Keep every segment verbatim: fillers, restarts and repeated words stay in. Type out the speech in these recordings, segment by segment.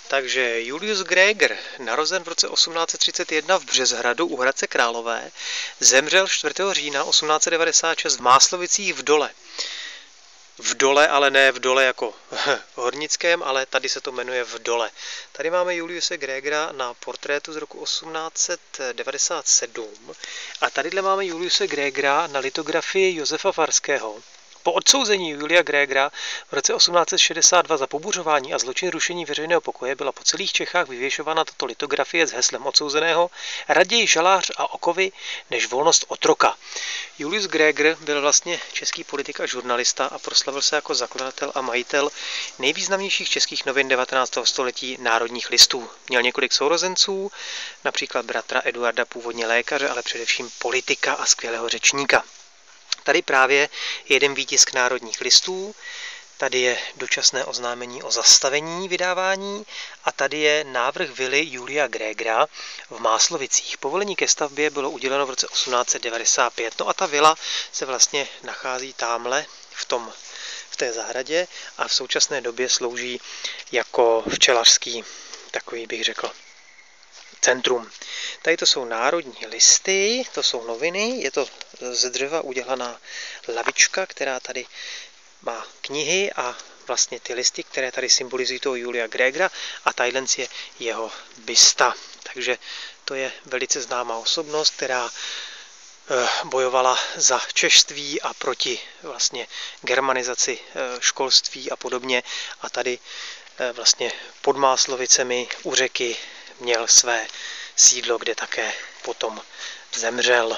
Takže Julius Gregor, narozen v roce osmnáct set třicet jedna v Březhradu u Hradce Králové, zemřel čtvrtého října osmnáct set devadesát šest v Máslovicích v Dole. V Dole, ale ne v Dole jako hornickém, ale tady se to jmenuje v Dole. Tady máme Juliuse Gregora na portrétu z roku osmnáct set devadesát sedm a tadyhle máme Juliuse Gregora na litografii Josefa Farského. Po odsouzení Julia Gregora v roce osmnáct set šedesát dva za pobuřování a zločin rušení veřejného pokoje byla po celých Čechách vyvěšována tato litografie s heslem odsouzeného raději žalář a okovy než volnost otroka. Julius Gregor byl vlastně český politik a žurnalista a proslavil se jako zakladatel a majitel nejvýznamnějších českých novin devatenáctého století Národních listů. Měl několik sourozenců, například bratra Eduarda, původně lékaře, ale především politika a skvělého řečníka. Tady právě jeden výtisk Národních listů, tady je dočasné oznámení o zastavení vydávání a tady je návrh vily Julia Gregora v Máslovicích. Povolení ke stavbě bylo uděleno v roce osmnáct set devadesát pět. No a ta vila se vlastně nachází támhle v, tom, v té zahradě a v současné době slouží jako včelařský, takový bych řekl, centrum. Tady to jsou Národní listy, to jsou noviny, je to z dřeva udělaná lavička, která tady má knihy a vlastně ty listy, které tady symbolizují toho Julia Gregora a tadyhle je jeho bysta. Takže to je velice známá osobnost, která bojovala za češství a proti vlastně germanizaci školství a podobně. A tady vlastně pod Máslovicemi u řeky měl své sídlo, kde také potom zemřel.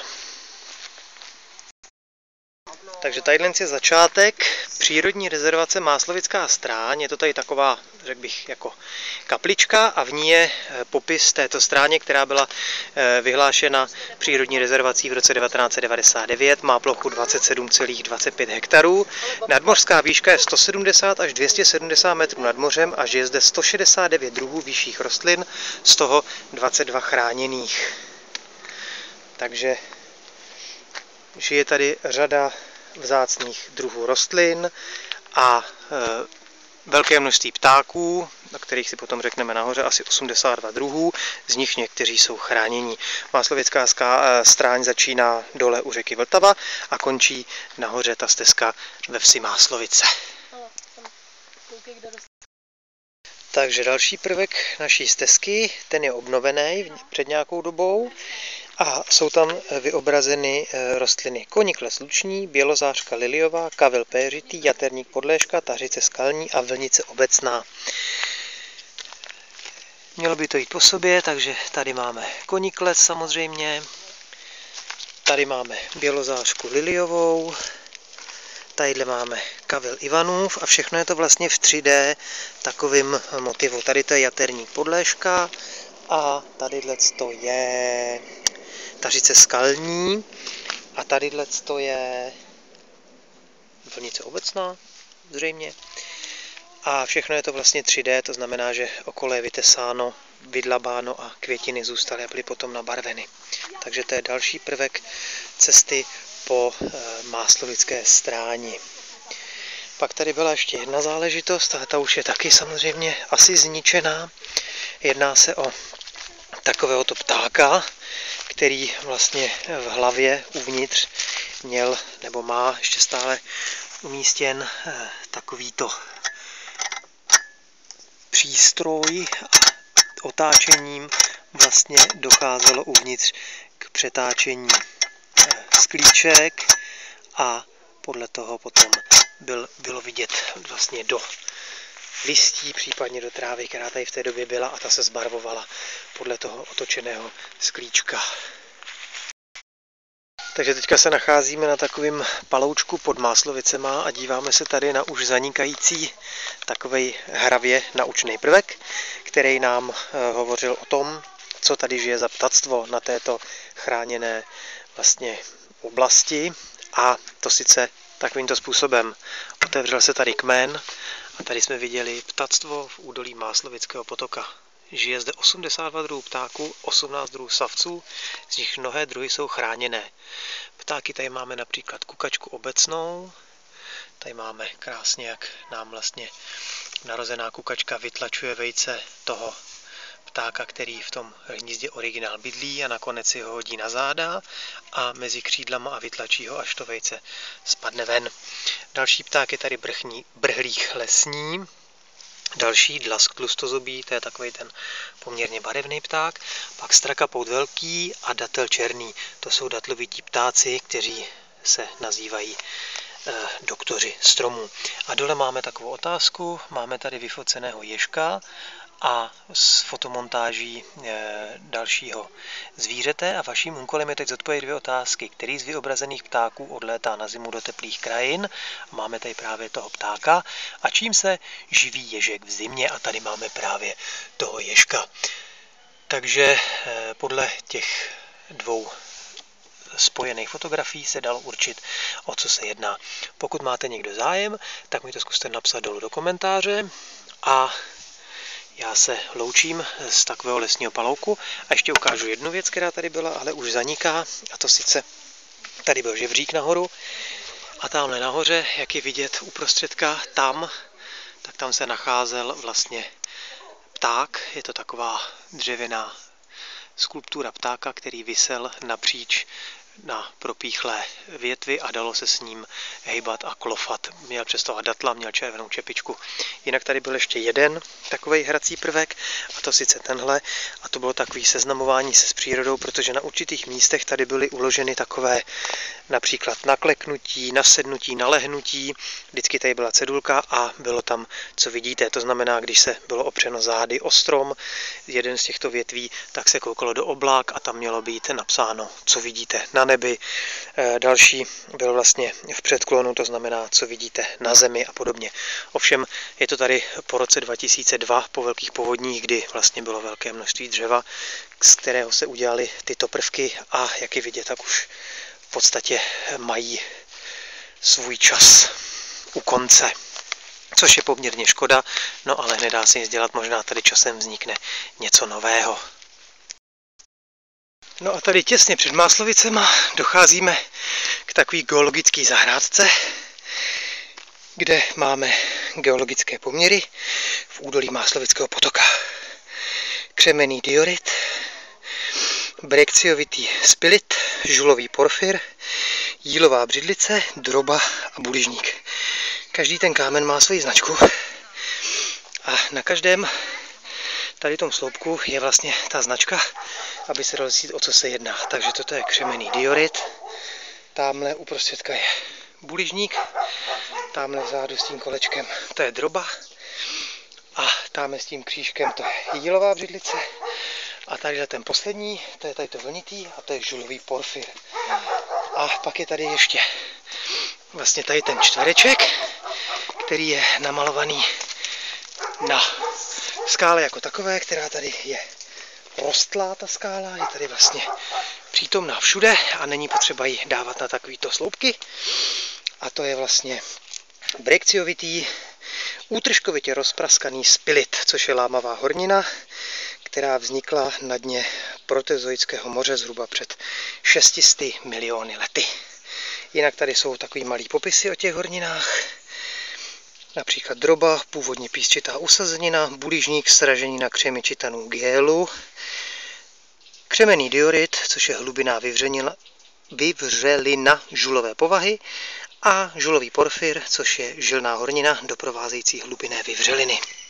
Takže tadyhle je začátek přírodní rezervace Máslovická stráň. Je to tady taková, řekl bych, jako kaplička a v ní je popis této stráně, která byla vyhlášena přírodní rezervací v roce devatenáct set devadesát devět. Má plochu dvacet sedm celá dvacet pět hektarů. Nadmořská výška je sto sedmdesát až dvě stě sedmdesát metrů nad mořem a žije zde sto šedesát devět druhů vyšších rostlin, z toho dvacet dva chráněných. Takže žije tady řada vzácných druhů rostlin a e, velké množství ptáků, o kterých si potom řekneme nahoře, asi osmdesát dva druhů, z nich někteří jsou chránění. Máslovická stráň začíná dole u řeky Vltava a končí nahoře ta stezka ve vsi Máslovice. Takže další prvek naší stezky, ten je obnovený před nějakou dobou. A jsou tam vyobrazeny rostliny konikles luční, bělozářka liliová, kavel péřitý, jaterník podléška, tařice skalní a vlnice obecná. Mělo by to jít po sobě, takže tady máme konikles samozřejmě, tady máme bělozářku liliovou, tadyhle máme kavel Ivanův a všechno je to vlastně v tři dé takovým motivu. Tady to je jaterník podléška a tadyhle to je tařice skalní a tadyhle to je vlnice obecná, zřejmě. A všechno je to vlastně tři dé, to znamená, že okolo je vytesáno, vydlabáno a květiny zůstaly a byly potom nabarveny. Takže to je další prvek cesty po Máslovické stráni. Pak tady byla ještě jedna záležitost, ale ta už je taky samozřejmě asi zničená. Jedná se o takovéhoto ptáka, který vlastně v hlavě uvnitř měl nebo má ještě stále umístěn takovýto přístroj a otáčením vlastně docházelo uvnitř k přetáčení sklíček a podle toho potom byl, bylo vidět vlastně do listí, případně do trávy, která tady v té době byla a ta se zbarvovala podle toho otočeného sklíčka. Takže teďka se nacházíme na takovém paloučku pod Máslovicema a díváme se tady na už zanikající takovej hravě naučný prvek, který nám hovořil o tom, co tady žije za ptactvo na této chráněné vlastně oblasti a to sice takovýmto způsobem. Otevřel se tady kmen a tady jsme viděli ptactvo v údolí Máslovického potoka. Žije zde osmdesát dva druhů ptáků, osmnáct druhů savců, z nich mnohé druhy jsou chráněné. Ptáky tady máme například kukačku obecnou, Tady máme krásně, jak nám vlastně narozená kukačka vytlačuje vejce toho ptáka, který v tom hnízdě originál bydlí, a nakonec si ho hodí na záda a mezi křídlama a vytlačí ho, až to vejce spadne ven. Další pták je tady brchní, brhlík lesní. Další dlask tlustozobý, to je takový ten poměrně barevný pták. Pak strakapout velký a datel černý. To jsou datlovití ptáci, kteří se nazývají eh, doktoři stromů. A dole máme takovou otázku. Máme tady vyfoceného ježka a s fotomontáží e, dalšího zvířete, a vaším úkolem je teď zodpovědět dvě otázky. Který z vyobrazených ptáků odlétá na zimu do teplých krajin? Máme tady právě toho ptáka. A čím se živí ježek v zimě? A tady máme právě toho ježka. Takže e, podle těch dvou spojených fotografií se dalo určit, o co se jedná. Pokud máte někdo zájem, tak mi to zkuste napsat dolů do komentáře a já se loučím z takového lesního palouku a ještě ukážu jednu věc, která tady byla, ale už zaniká, a to sice tady byl žebřík nahoru a tamhle nahoře, jak je vidět uprostředka, tam, tak tam se nacházel vlastně pták. Je to taková dřevěná skulptura ptáka, který visel napříč na propíchlé větvi a dalo se s ním hejbat a klofat. Měl přes toho datla, měl červenou čepičku. Jinak tady byl ještě jeden takovej hrací prvek, a to sice tenhle, a to bylo takový seznamování se s přírodou, protože na určitých místech tady byly uloženy takové například nakleknutí, nasednutí, nalehnutí. Vždycky tady byla cedulka a bylo tam, co vidíte. To znamená, když se bylo opřeno zády o strom, jeden z těchto větví, tak se koukalo do oblák a tam mělo být napsáno, co vidíte na nebi. Další byl vlastně v předklonu, to znamená, co vidíte na zemi a podobně. Ovšem je to tady po roce dva tisíce dva, po velkých povodních, kdy vlastně bylo velké množství dřeva, z kterého se udělaly tyto prvky, a jak je vidět, tak už v podstatě mají svůj čas u konce. Což je poměrně škoda, no ale nedá se nic dělat, možná tady časem vznikne něco nového. No a tady těsně před Máslovicema docházíme k takové geologické zahrádce, kde máme geologické poměry v údolí Máslovického potoka. Křemenný diorit, brekciovitý spilit, žulový porfyr, jílová břidlice, droba a buližník. Každý ten kámen má svoji značku a na každém tady tom sloupku je vlastně ta značka, aby se dalo zjistit, o co se jedná. Takže toto je křemenný diorit, tamhle uprostředka je buližník, tamhle vzadu s tím kolečkem to je droba a tamhle s tím křížkem to je jílová břidlice a tady ten poslední, to je tady to vlnitý a to je žulový porfyr. A pak je tady ještě vlastně tady ten čtvereček, který je namalovaný na skále jako takové, která tady je rostlá, ta skála, je tady vlastně přítomná všude a není potřeba ji dávat na takovýto sloupky. A to je vlastně brekciovitý, útržkovitě rozpraskaný spilit, což je lámavá hornina, která vznikla na dně protezoického moře zhruba před šesti sty miliony lety. Jinak tady jsou takový malý popisy o těch horninách. Například droba, původně písčitá usazenina, buližník, sraženina křemy čitanů gélu, křemenný diorit, což je hlubiná vyvřelina žulové povahy, a žulový porfyr, což je žilná hornina doprovázející hlubinné vyvřeliny.